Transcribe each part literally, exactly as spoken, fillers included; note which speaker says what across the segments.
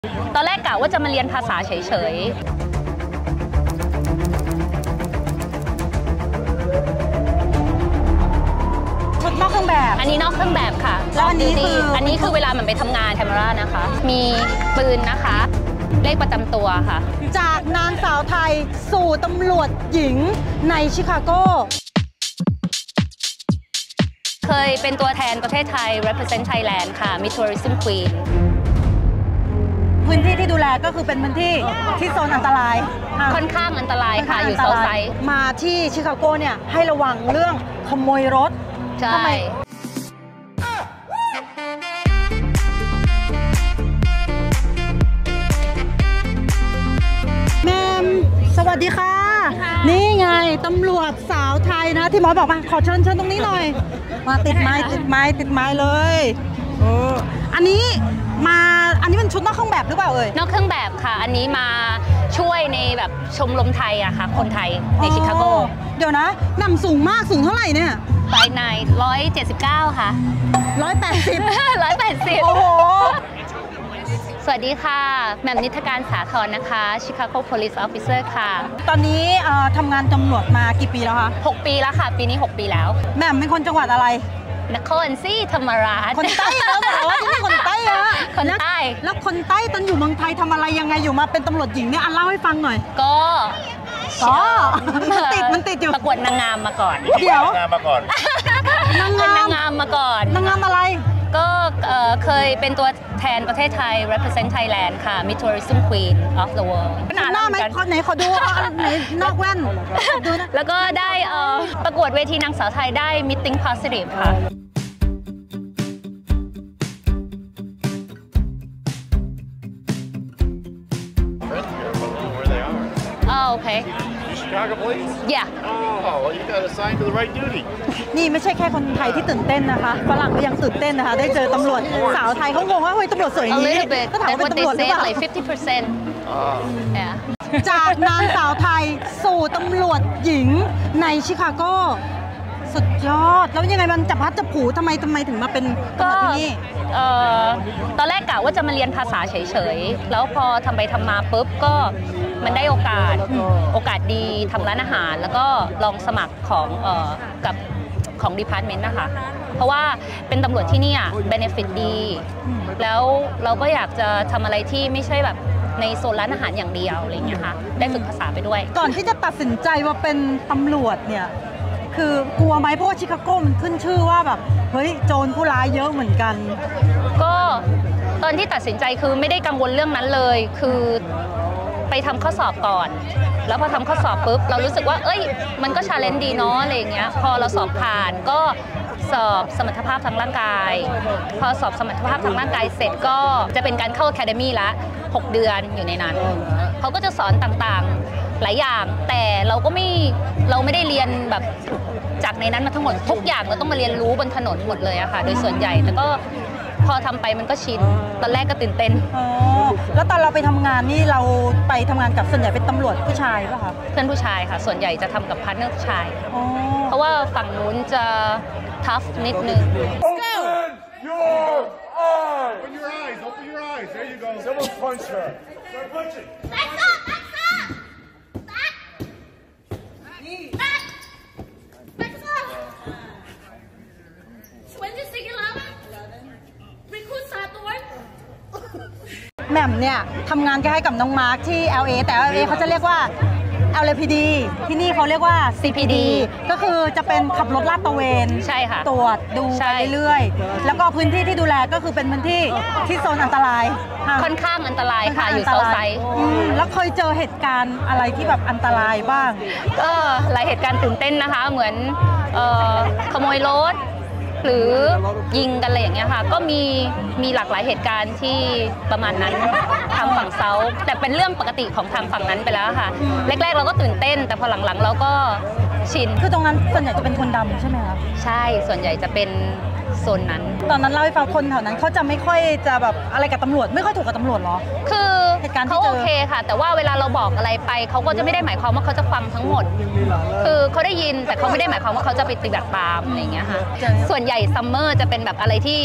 Speaker 1: ตอนแรกกะว่าจะมาเรียนภาษาเฉยๆ
Speaker 2: ชุดนอกเครื่องแบบ
Speaker 1: อันนี้นอกเครื่องแบบค่ะ
Speaker 2: แล้วอันนี้คือ
Speaker 1: อันนี้คือเวลามันไปทำงานแคมรานะคะ มีปืนนะคะเลขประจำตัวค่ะ
Speaker 2: จากนางสาวไทยสู่ตำรวจหญิงในชิคาโก
Speaker 1: เคยเป็นตัวแทนประเทศไทย represent Thailand ค่ะ Miss Tourism Queen
Speaker 2: พื้นที่ที่ดูแลก็คือเป็นพื้นที่ที่โซนอันตราย
Speaker 1: ค่อนข้างอันตรายค่ะอยู่เซาท์ไซด์
Speaker 2: มาที่ชิคาโกเนี่ยให้ระวังเรื่องขโมยรถ
Speaker 1: ใช่
Speaker 2: แม่สวัสดีค่ะนี่ไงตำรวจสาวไทยนะที่หมอบอกมาขอเชิญเชิญตรงนี้หน่อยมาติดไม้ติดไม้ติดไม้เลยเอออันนี้มาอันนี้เป็นชุดนอกเครื่องแบบหรือเปล่าเอ่ย
Speaker 1: นอกเครื่องแบบค่ะอันนี้มาช่วยในแบบชมรมไทยอะค่ะคนไทยในชิคาโก
Speaker 2: เดี๋ยวนะนำสูงมากสูงเท่าไหร่เนี่ย
Speaker 1: ไปในร้อยเจ็ดสิบเก้าค่ะ
Speaker 2: ร้อยแปดสิบ
Speaker 1: ร้อยแปดสิบ
Speaker 2: โอ้โห
Speaker 1: สวัสดีค่ะแหม่มนิทการสาธรนะคะ Chicago Police Officer ค่ะ
Speaker 2: ตอนนี้ทำงานตำรวจมากี่ปีแล้วคะ
Speaker 1: หกปีแล้วค่ะปีนี้หกปีแล้ว
Speaker 2: แหม่มเป็นคนจังหวัดอะไร
Speaker 1: นครศรีธรรมราช
Speaker 2: คนใต้แล้วบอกว่าที่นี่คนใต้อะ
Speaker 1: คนใต้
Speaker 2: แล้วคนใต้ตอนอยู่เมืองไทยทำอะไรยังไงอยู่มาเป็นตำรวจหญิงเนี่ยอันเล่าให้ฟังหน่อย
Speaker 1: ก็
Speaker 2: ก็มันติดมันติดอยู่
Speaker 1: ประกวดนางงามมาก่อน
Speaker 2: เดี๋ยว
Speaker 3: นางงามมาก่อน
Speaker 1: นางงามมาก่อน
Speaker 2: นางงามอะไร
Speaker 1: ก็เคยเป็นตัวแทนประเทศไทย represent Thailand ค่ะ Miss Tourism Queen of the World
Speaker 2: หน้าไหมไหนขอดูไหนนอกแว่นดูนะ
Speaker 1: แล้วก็ได้ประกวดเวทีนางสาวไทยได้ Meeting Positive ค่ะโอเค
Speaker 3: Chicago Police?
Speaker 1: Yeah.
Speaker 3: Oh, well, you got assigned to the right duty.
Speaker 2: นี่ไม่ใช่แค่คนไทยที่ตื่นเต้นนะคะฝรั่งก็ยังตื่นเต้นนะคะได้เจอตำรวจสาวไทยเขางงว่าเฮ้ยตำรวจสวยอย่างนี้ก็ถามว่าเป็นตำรวจหรือเปล่า
Speaker 1: like fifty percent
Speaker 2: จากนางสาวไทยสู่ตำรวจหญิงในชิคาโกสุดยอดแล้วยังไงมันจับพัดจับผูทำไมทำไมถึงมาเป็นตำรวจที่นี่
Speaker 1: ตอนแรกกะว่าจะมาเรียนภาษาเฉยๆแล้วพอทำไปทำมาปุ๊บก็มันได้โอกาสโอกาสดีทำร้านอาหารแล้วก็ลองสมัครของเอ่อกับของดีพาร์ตเมนต์นะคะเพราะว่าเป็นตำรวจที่นี่อ่ะเบเนฟิตดีแล้วเราก็อยากจะทำอะไรที่ไม่ใช่แบบในโซนร้านอาหารอย่างเดียวอะไรอย่างเงี้ยค่ะได้ฝึกภาษาไปด้วย
Speaker 2: ก่อนที่จะตัดสินใจว่าเป็นตำรวจเนี่ยคือกลัวไหมเพราะว่าชิคาโกมันขึ้นชื่อว่าแบบเฮ้ยโจรผู้ร้ายเยอะเหมือนกัน
Speaker 1: ก็ตอนที่ตัดสินใจคือไม่ได้กังวลเรื่องนั้นเลยคือไปทำข้อสอบก่อนแล้วพอทำข้อสอบปุ๊บเรารู้สึกว่าเอ้ยมันก็ชาเลนจ์ดีเนาะอะไรอย่างเงี้ยพอเราสอบผ่านก็สอบสมรรถภาพทางร่างกายพอสอบสมรรถภาพทางร่างกายเสร็จก็จะเป็นการเข้าอะคาเดมี่ละหกเดือนอยู่ในนั้นเขาก็จะสอนต่างๆหลายอย่างแต่เราก็ไม่เราไม่ได้เรียนแบบจากในนั้นมาทั้งหมดทุกอย่างเราต้องมาเรียนรู้บนถนนหมดเลยอะค่ะโดยส่วนใหญ่แต่ก็พอทำไปมันก็ชินตอนแรกก็ตื่นเต้น
Speaker 2: อ๋อแล้วตอนเราไปทำงานนี่เราไปทำงานกับส่วนใหญ่เป็นตำรวจผู้ชายป่ะคะ
Speaker 1: เพื่อนผู้ชายค่ะส่วนใหญ่จะทำกับพาร์ทเนอร์ผู้ชายเพราะว่าฝั่งนู้นจะทัฟนิดนึง
Speaker 3: Open your eyes Open your eyes Open your eyes There you go Someone punch her Start punching Let's go Let's go Back Back Let's go
Speaker 1: When did you love Recruit สาตัว
Speaker 2: แหม่มเนี่ยทำงานคล้ายกับน้องมาร์คที่ แอล เอ แต่ แอล เอ เขาจะเรียกว่า แอล เอ พี ดี ที่นี่เขาเรียกว่า ซี พี ดี ก็คือจะเป็นขับรถลาดตระเวน
Speaker 1: ใช่ค่ะ
Speaker 2: ตรวจดูไปเรื่อยๆแล้วก็พื้นที่ที่ดูแลก็คือเป็นพื้นที่ที่โซนอันตราย
Speaker 1: ค่อนข้างอันตรายค่ะอยู่เซาท์ไซด์
Speaker 2: แล้วเคยเจอเหตุการณ์อะไรที่แบบอันตรายบ้าง
Speaker 1: ก็หลายเหตุการณ์ตื่นเต้นนะคะเหมือนขโมยรถหรือยิงกันอะไรอย่างเงี้ยค่ะก็มีมีหลากหลายเหตุการณ์ที่ประมาณนั้นทางฝั่งเซาท์แต่เป็นเรื่องปกติของทางฝั่งนั้นไปแล้วค่ะแรกๆเราก็ตื่นเต้นแต่พอหลังๆเราก็ชิน
Speaker 2: คือตรงนั้นส่วนใหญ่จะเป็นคนดำใช่ไหมคะ
Speaker 1: ใช่ส่วนใหญ่จะเป็นโซนนั้น
Speaker 2: ตอนนั้นเล่าให้ฟังคนแถวนั้นเขาจะไม่ค่อยจะแบบอะไรกับตำรวจไม่ค่อยถูกกับตำรวจหรอ
Speaker 1: คือเขาโอเคค่ะแต่ว่าเวลาเราบอกอะไรไปเขาก็จะไม่ได้หมายความว่าเขาจะฟังทั้งหมดคือเขาได้ยินแต่เขาไม่ได้หมายความว่าเขาจะไปปฏิบัติตามอะไรอย่างเงี้ยค่ะส่วนใหญ่ซัมเมอร์จะเป็นแบบอะไรที่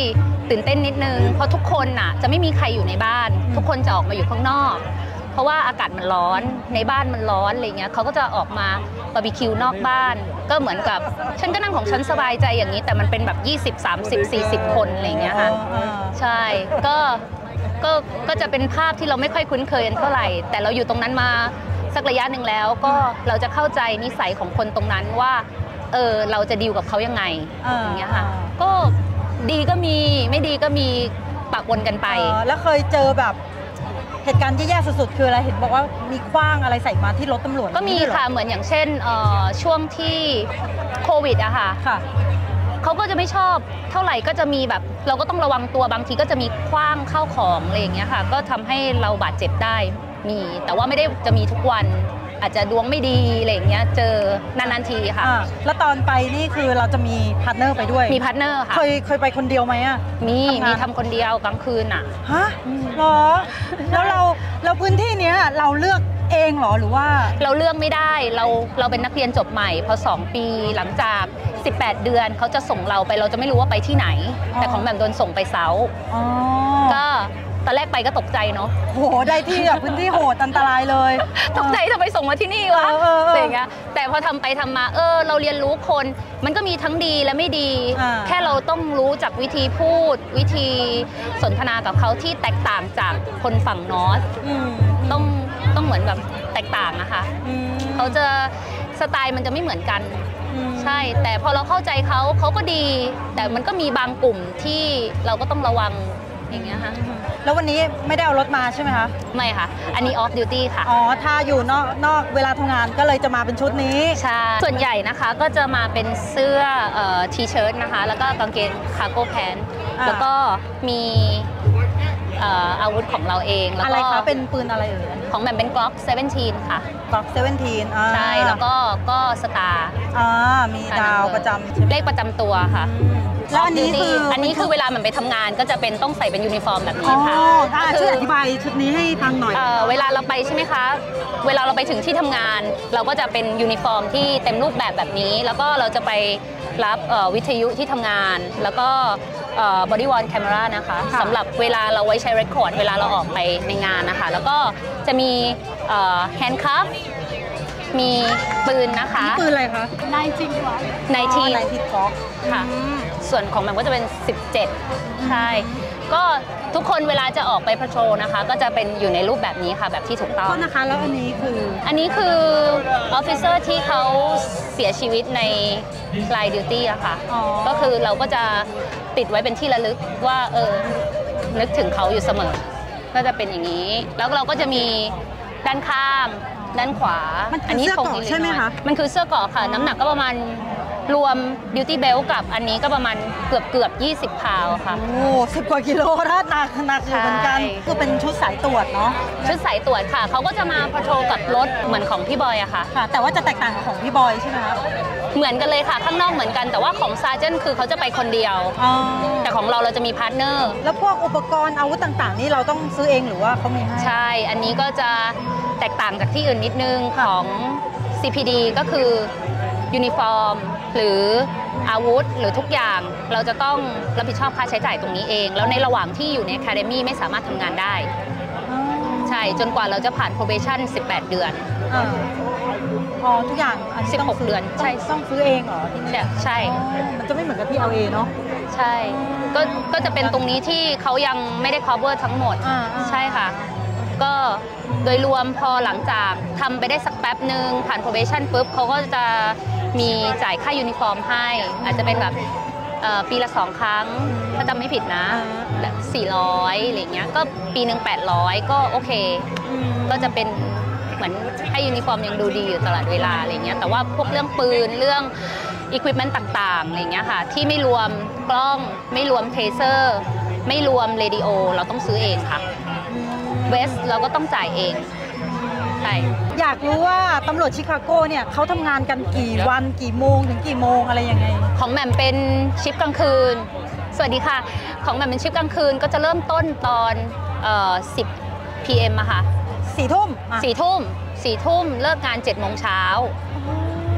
Speaker 1: ตื่นเต้นนิดนึงเพราะทุกคนน่ะจะไม่มีใครอยู่ในบ้าน ทุกคนจะออกมาอยู่ข้างนอกเพราะว่าอากาศมันร้อนในบ้านมันร้อนอะไรเงี้ยเขาก็จะออกมาบาร์บีคิวนอกบ้านก็เหมือนกับฉันก็นั่งของฉันสบายใจอย่างนี้แต่มันเป็นแบบยี่สิบ สามสิบ สี่สิบคนอะไรเงี้ยค่ะใช่ก็ก็ก็จะเป็นภาพที่เราไม่ค่อยคุ้นเคยกันเท่าไหร่แต่เราอยู่ตรงนั้นมาสักระยะหนึ่งแล้วก็เราจะเข้าใจนิสัยของคนตรงนั้นว่าเออเราจะดีลกับเขายังไงอย่างเงี้ยค่ะก็ดีก็มีไม่ดีก็มีปะปนกันไป
Speaker 2: แล้วเคยเจอแบบเหตุการณ์ที่แย่สุดๆคืออะไรเห็นบอกว่ามีขว้างอะไรใส่มาที่รถตำรวจ
Speaker 1: ก็มีค่ะเหมือนอย่างเช่นช่วงที่โควิดอะค่ะเขาก็จะไม่ชอบเท่าไหร่ก็จะมีแบบเราก็ต้องระวังตัวบางทีก็จะมีขว้างเข้าของอะไรอย่างเงี้ยค่ะก็ทำให้เราบาดเจ็บได้มีแต่ว่าไม่ได้จะมีทุกวันอาจจะดวงไม่ดีอะไรอย่างเงี้ยเจอนานๆทีค่ะ
Speaker 2: แล้วตอนไปนี่คือเราจะมีพาร์ทเนอร์ไปด้วย
Speaker 1: มีพาร์ทเนอร์ค่ะ
Speaker 2: เคยเคยไปคนเดียวไหมอ่ะ
Speaker 1: มีมีทำคนเดียวกลางคืนอ่ะ
Speaker 2: ฮะหรอแล้วเราเราพื้นที่เนี้ยเราเลือกเองหรอหรือว่า
Speaker 1: เราเลือกไม่ได้เราเราเป็นนักเรียนจบใหม่พอสองปีหลังจากสิบแปดเดือนเขาจะส่งเราไปเราจะไม่รู้ว่าไปที่ไหนแต่ของแหม่มโดนส่งไปเซาก็ตอนแรกไปก็ตกใจเนาะ
Speaker 2: โหได้ที่แบบพื้นที่โหดอันตรายเลย
Speaker 1: ตกใจทำไมส่งมาที่นี่วะอะไรอย่างเงี้ยแต่พอทำไปทำมาเออเราเรียนรู้คนมันก็มีทั้งดีและไม่ดีแค่เราต้องรู้จักวิธีพูดวิธีสนทนากับเขาที่แตกต่างจากคนฝั่งนอร์ทต้องต้องเหมือนแบบแตกต่างนะคะเขาจะสไตล์มันจะไม่เหมือนกันใช่แต่พอเราเข้าใจเขาเขาก็ดีแต่มันก็มีบางกลุ่มที่เราก็ต้องระวังอย่างเงี้ยค่ะ
Speaker 2: แล้ววันนี้ไม่ได้เอารถมาใช่ไหมคะ
Speaker 1: ไม่ค่ะอันนี้ off duty ค่ะ
Speaker 2: อ๋อถ้าอยู่นอกนอกเวลาทำงานก็เลยจะมาเป็นชุดนี้
Speaker 1: ใช่ส่วนใหญ่นะคะก็จะมาเป็นเสื้อทีเชิ้ตนะคะแล้วก็กางเกงคาร์โก้แพนแล้วก็มีอาวุธของเราเอง
Speaker 2: แล้วก็อะไรคะเป็นปืนอะไรเอ่ย
Speaker 1: ของแบมเป็นกล็อกสิบเจ็ดค่ะ
Speaker 2: กล็อกสิบเจ็ด
Speaker 1: ใช่แล้วก็ก็สตาร์
Speaker 2: อ่ามีดาวประจำ
Speaker 1: เลขประจำตัวค่ะ
Speaker 2: แล้วอันนี้คือ
Speaker 1: อันนี้คือเวลามันไปทำงานก็จะเป็นต้องใส่เป็นยูนิฟอร์มแบบนี้ค่ะ
Speaker 2: ช่วยอธิบายชุดนี้ให้ฟังหน่อย
Speaker 1: เวลาเราไปใช่ไหมคะเวลาเราไปถึงที่ทำงานเราก็จะเป็นยูนิฟอร์มที่เต็มรูปแบบแบบนี้แล้วก็เราจะไปรับวิทยุที่ทำงานแล้วก็บอดี้วอร์นแคมเมรานะคะสำหรับเวลาเราไว้ใช้เรคคอร์ดเวลาเราออกไปในงานนะคะแล้วก็จะมีแฮนด์คัฟมีปืนนะคะ
Speaker 2: ปืนอะไรคะ
Speaker 1: ไนทีกว่าไนทีไนที
Speaker 2: กล็อก
Speaker 1: ค่ะส่วนของมันก็จะเป็นสิบเจ็ดใช่ก็ทุกคนเวลาจะออกไปพัทโรลนะคะก็จะเป็นอยู่ในรูปแบบนี้ค่ะแบบที่ถูกต้อง
Speaker 2: นะคะแล้วอันนี้คือ
Speaker 1: อันนี้คือออฟฟิเซอร์ที่เขาเสียชีวิตในไลน์ดิวตี้อะค่ะก็คือเราก็จะติดไว้เป็นที่ระลึกว่าเออนึกถึงเขาอยู่เสมอก็จะเป็นอย่างนี้แล้วเราก็จะมีด้านข้างด้านขวา
Speaker 2: อันนี้คงใช่ไหมคะ
Speaker 1: มันคือเสื้อเกราะค่ะน้ำหนักก็ประมาณรวมดิวตี้เบลกับอันนี้ก็ประมาณเกือบเกือบยี่สิบพาวค่ะ
Speaker 2: โอ้สิบกว่ากิโลถ้าหนักหนักอยู่เหมือนกันคือเป็นชุดสายตรวจเนาะ
Speaker 1: ชุดสายตรวจค่ะเขาก็จะมาพัทโรลกับรถเหมือนของพี่บอยอะค่ะ
Speaker 2: ค่ะแต่ว่าจะแตกต่างกับของพี่บอยใช่ไหมคะ
Speaker 1: เหมือนกันเลยค่ะข้างนอกเหมือนกันแต่ว่าของซาร์เจนคือเขาจะไปคนเดียวแต่ของเราเราจะมีพาร์ทเนอร์
Speaker 2: แล้วพวกอุปกรณ์อาวุธต่างๆนี่เราต้องซื้อเองหรือว่าเขามีให้
Speaker 1: ใช่อันนี้ก็จะแตกต่างจากที่อื่นนิดนึงของ ซี พี ดี ก็คือยูนิฟอร์มหรืออาวุธหรือทุกอย่างเราจะต้องรับผิดชอบค่าใช้จ่ายตรงนี้เองแล้วในระหว่างที่อยู่ใน Academy ไม่สามารถทำงานได้ใช่จนกว่าเราจะผ่าน probation สิบแปดเดือน
Speaker 2: อ๋อทุกอย่าง
Speaker 1: สิบหกเดือนใช่
Speaker 2: ต้องซื้อเองเหรอ
Speaker 1: ใช่
Speaker 2: มันจะไม่เหมือนกับที่ แอล เอ เนาะ
Speaker 1: ใช่ก็ก็จะเป็นตรงนี้ที่เขายังไม่ได้ cover ทั้งหมดใช่ค่ะก็โดยรวมพอหลังจากทำไปได้สักแป๊บหนึ่งผ่าน probation ปุ๊บเขาก็จะมีจ่ายค่ายูนิฟอร์มให้อาจจะเป็นแบบปีละสองครั้งถ้าจำไม่ผิดนะสี่ร้อยอะไรเงี้ยก็ปีหนึ่งแปดร้อยก็โอเคก็จะเป็นเหมือนให้ยูนิฟอร์มยังดูดีอยู่ตลอดเวลาอะไรเงี้ยแต่ว่าพวกเรื่องปืนเรื่องอุปกรณ์ต่างๆอะไรเงี้ยค่ะที่ไม่รวมกล้องไม่รวมเทเซอร์ไม่รวมเรดิโอเราต้องซื้อเองค่ะเวสเราก็ต้องจ่ายเองใช่
Speaker 2: อยากรู้ว่าตำรวจชิคาโกเนี่ยเขาทำงานกันกี่วันกี่โมงถึงกี่โมงอะไรยังไง
Speaker 1: ของแหม่มเป็นชิฟกลางคืนสวัสดีค่ะของแหม่มเป็นชิฟกลางคืนก็จะเริ่มต้นตอนเอ่อสิบ พี เอ็ม อะค่ะ
Speaker 2: สี่ทุ่ม
Speaker 1: สี่ทุ่มสี่ทุ่มเลิกงานเจ็ดโมงเช้า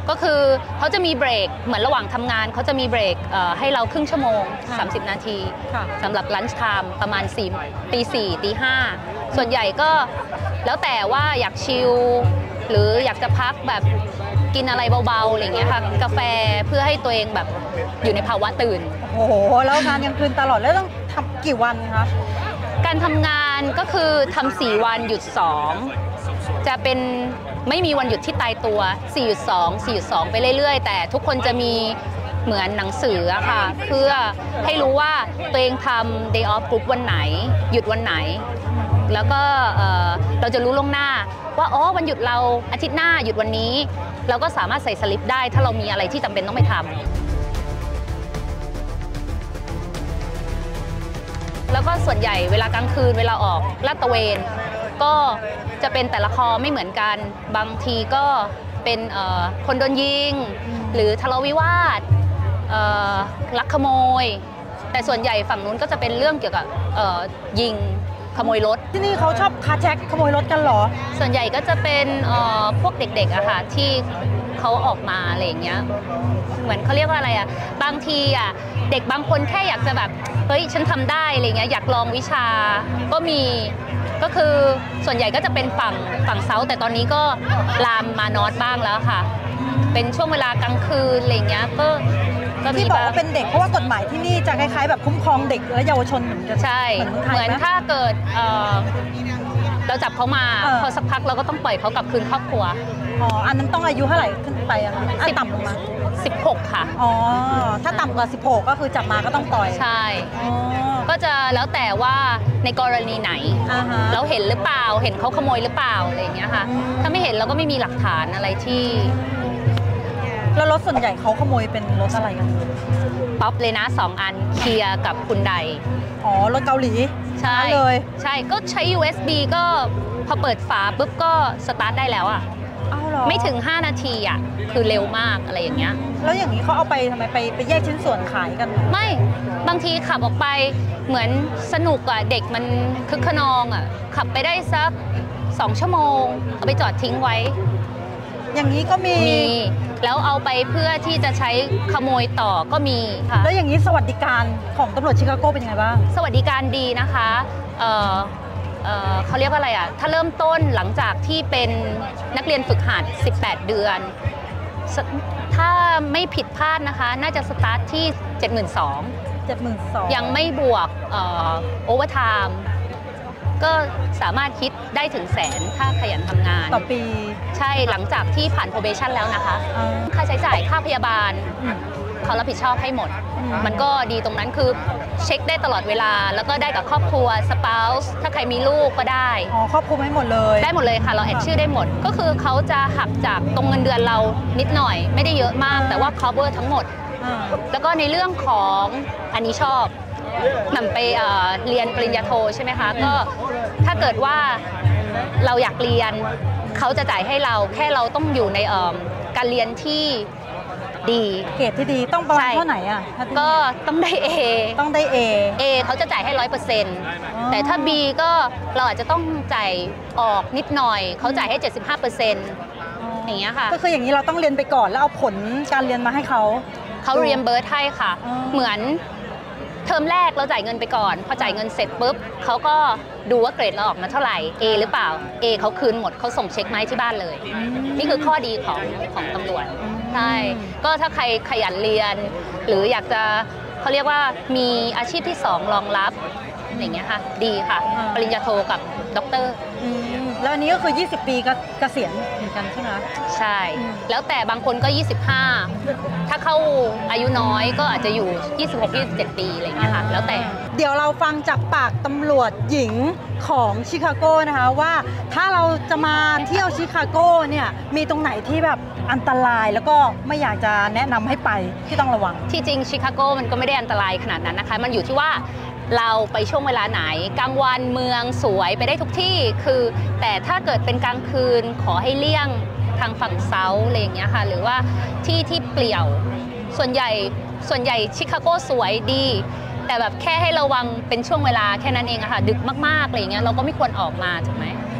Speaker 1: ก็คือเขาจะมีเบรกเหมือนระหว่างทำงานเขาจะมีเบรกให้เราครึ่งชั่วโมงสามสิบนาทีสำหรับลันช์ไทม์ประมาณสี่ตีสี่ตีห้าส่วนใหญ่ก็แล้วแต่ว่าอยากชิลหรืออยากจะพักแบบกินอะไรเบาๆอะไรเงี้ยค่ะกาแฟเพื่อให้ตัวเองแบบอยู่ในภาวะตื่น
Speaker 2: โอ้โหแล้วงานยังคืนตลอดแล้วต้องทำกี่วันคะ
Speaker 1: การทำงานก็คือทำสี่วันหยุดสองจะเป็นไม่มีวันหยุดที่ตายตัวสี่หยุดสองสี่หยุดสองไปเรื่อยๆแต่ทุกคนจะมีเหมือนหนังสืออะค่ะเพื่อให้รู้ว่าตัวเองทำ day off group วันไหนหยุดวันไหนแล้วก็เราจะรู้ล่วงหน้าว่าอ๋อวันหยุดเราอาทิตย์หน้าหยุดวันนี้เราก็สามารถใส่สลิปได้ถ้าเรามีอะไรที่จำเป็นต้องไปทำแล้วก็ส่วนใหญ่เวลากลางคืนเวลาออกลาดตระเวนก็จะเป็นแต่ละคอไม่เหมือนกันบางทีก็เป็นคนโดนยิงหรือทะเลาะวิวาทลักขโมยแต่ส่วนใหญ่ฝั่งนู้นก็จะเป็นเรื่องเกี่ยวกับยิงขโมยรถ
Speaker 2: ที่นี่เขาชอบคาร์แจ็คขโมยรถกันเหรอ
Speaker 1: ส่วนใหญ่ก็จะเป็นพวกเด็กๆอะค่ะที่เขาออกมาอะไรอย่างเงี้ยเหมือนเขาเรียกว่าอะไรอะบางทีอะเด็กบางคนแค่อยากจะแบบเฮ้ยฉันทำได้อะไรเงี้ยอยากลองวิชาก็มีก็คือส่วนใหญ่ก็จะเป็นฝั่งฝั่งเซาท์แต่ตอนนี้ก็ลามมานอร์ทบ้างแล้วค่ะเป็นช่วงเวลากลางคืนอะไรเงี้ยก็
Speaker 2: ที่บอกว่าเป็นเด็กเพราะว่ากฎหมายที่นี่จะคล้ายๆแบบคุ้มครองเด็กและเยาวชนเหมือนกัน
Speaker 1: ใช่เหมือนถ้าเกิดเราจับเขามาพอสักพักเราก็ต้องปล่อยเขากลับคืนครอบครัว
Speaker 2: อ๋ออันนั้นต้องอายุเท่าไหร่ขึ้นไปอะคะ
Speaker 1: สิบต่ำลงมาสิบหกค่ะ
Speaker 2: อ๋อถ้าต่ำกว่าสิบหกก็คือจับมาก็ต้องปล่อย
Speaker 1: ใช่ก็จะแล้วแต่ว่าในกรณีไหนเราเห็นหรือเปล่าเห็นเขาขโมยหรือเปล่าอะไรอย่างเงี้ยค่ะถ้าไม่เห็นเราก็ไม่มีหลักฐานอะไรที่
Speaker 2: แล้วรถส่วนใหญ่เขาขโมยเป็นรถอะไรกัน
Speaker 1: ป๊อปเลยนะสองอันเคียร์กับคุณได
Speaker 2: อ๋อรถเกาหลี
Speaker 1: ใช่
Speaker 2: เลย
Speaker 1: ใช่ก็ใช้ ยู เอส บี ก็พอเปิดฝาปุ๊บก็สตาร์ทได้แล้วอ่ะไม่ถึงห้านาทีอ่ะคือเร็วมากอะไรอย่างเงี้ย
Speaker 2: แล้วอย่างนี้เขาเอาไปทำไมไปไปแยกชิ้นส่วนขายกัน
Speaker 1: ไม่บางทีขับออกไปเหมือนสนุกอ่ะเด็กมันคึกขนองอ่ะขับไปได้สักสองชั่วโมงเอาไปจอดทิ้งไว้
Speaker 2: อย่างนี้ก็มี
Speaker 1: มีแล้วเอาไปเพื่อที่จะใช้ขโมยต่อก็มีค่ะ
Speaker 2: แล้วอย่างนี้สวัสดิการของตำรวจชิคาโกเป็นยังไงบ้าง
Speaker 1: สวัสดิการดีนะคะเอ่อเอ่อเขาเรียกว่าอะไรอ่ะถ้าเริ่มต้นหลังจากที่เป็นนักเรียนฝึกหัดสิบแปดเดือนถ้าไม่ผิดพลาดนะคะน่าจะสตาร์ทที่ เจ็ดหมื่นสองพัน ยังไม่บวกโอเวอร์ไทม์ก็สามารถคิดได้ถึงแสนถ้าขยันทำงาน
Speaker 2: ต่อปี
Speaker 1: ใช่หลังจากที่ผ่าน probation แล้วนะคะค่าใช้จ่ายค่าพยาบาลเขารับผิดชอบให้หมดมันก็ดีตรงนั้นคือเช็คได้ตลอดเวลาแล้วก็ได้กับครอบครัว spouse ถ้าใครมีลูกก็ได้
Speaker 2: อ๋อครอบครัวให้หมดเลย
Speaker 1: ได้หมดเลยค่ะเราแอดชื่อได้หมดก็คือเขาจะหักจากตรงเงินเดือนเรานิดหน่อยไม่ได้เยอะมากแต่ว่า cover ทั้งหมดแล้วก็ในเรื่องของอันนี้ชอบนำไปเรียนปริญญาโทใช่ไหมคะก็ถ้าเกิดว่าเราอยากเรียนเขาจะจ่ายให้เราแค่เราต้องอยู่ในการเรียนที่ดี
Speaker 2: เกรดที่ดีต้องประมาณเท่าไหร่อ่ะ
Speaker 1: ก็ต้องได้ A
Speaker 2: ต้องได้ A
Speaker 1: A เขาจะจ่ายให้ร้อยเปอร์เซ็นต์แต่ถ้า B ก็เราอาจจะต้องจ่ายออกนิดหน่อยเขาจ่ายให้ เจ็ดสิบห้าเปอร์เซ็นต์ อย่างเงี้ยค่ะ
Speaker 2: ก็คืออย่างนี้เราต้องเรียนไปก่อนแล้วเอาผลการเรียนมาให้เขา
Speaker 1: เขาเรียนเบิร์ดให้ค่ะเหมือนเทอมแรกเราจ่ายเงินไปก่อนพอจ่ายเงินเสร็จปุ๊บเขาก็ดูว่าเกรดเราออกมาเท่าไหร่ A หรือเปล่า A เขาคืนหมดเขาส่งเช็คมาให้ที่บ้านเลยนี่คือข้อดีของของตำรวจใช่ก็ถ้าใครขยันเรียนหรืออยากจะเขาเรียกว่ามีอาชีพที่สองรองรับอย่างเงี้ยค่ะดีค่ะปริญญาโทกับด็อกเตอร์
Speaker 2: แล้วอันนี้ก็คือยี่สิบปีก็เกษียณเหมือนกันใช่ไหม
Speaker 1: ใช่แล้วแต่บางคนก็ยี่สิบห้าถ้าเข้าอายุน้อยก็อาจจะอยู่ยี่สิบหก ยี่สิบเจ็ดปีอะไรอย่างเงี้ยค่ะแล้วแต่
Speaker 2: เดี๋ยวเราฟังจากปากตำรวจหญิงของชิคาโกนะคะว่าถ้าเราจะมาเที่ยวชิคาโกเนี่ยมีตรงไหนที่แบบอันตรายแล้วก็ไม่อยากจะแนะนำให้ไปที่ต้องระวัง
Speaker 1: ที่จริงชิคาโกมันก็ไม่ได้อันตรายขนาดนั้นนะคะมันอยู่ที่ว่าเราไปช่วงเวลาไหนกลางวันเมืองสวยไปได้ทุกที่คือแต่ถ้าเกิดเป็นกลางคืนขอให้เลี่ยงทางฝั่งเซาท์อะไรอย่างเงี้ยค่ะหรือว่าที่ที่เปลี่ยวส่วนใหญ่ส่วนใหญ่ชิคาโกสวยดีแต่แบบแค่ให้ระวังเป็นช่วงเวลาแค่นั้นเองอะค่ะดึกมากๆอะไรอย่างเงี้ยเราก็ไม่ควรออกมาถูกไหม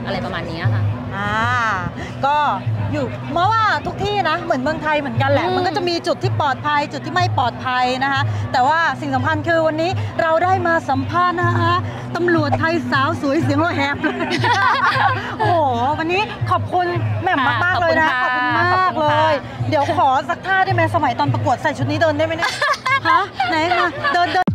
Speaker 1: อะไรประมาณนี้ค่ะ
Speaker 2: อ่าก็อยู่เมื่อว่าทุกที่นะเหมือนเมืองไทยเหมือนกันแหละมันก็จะมีจุดที่ปลอดภัยจุดที่ไม่ปลอดภัยนะคะแต่ว่าสิ่งสำคัญคือวันนี้เราได้มาสัมภาษณ์นะคะตำรวจไทยสาวสวยเสียงเราแหบเลยโอ้โหวันนี้ขอบคุณแหม่มมากๆเลยนะขอบคุณมากเลยเดี๋ยวขอสักท่าได้ไหมสมัยตอนประกวดใส่ชุดนี้เดินได้ไหมเนี่ยฮะไหนมาเดินเดิน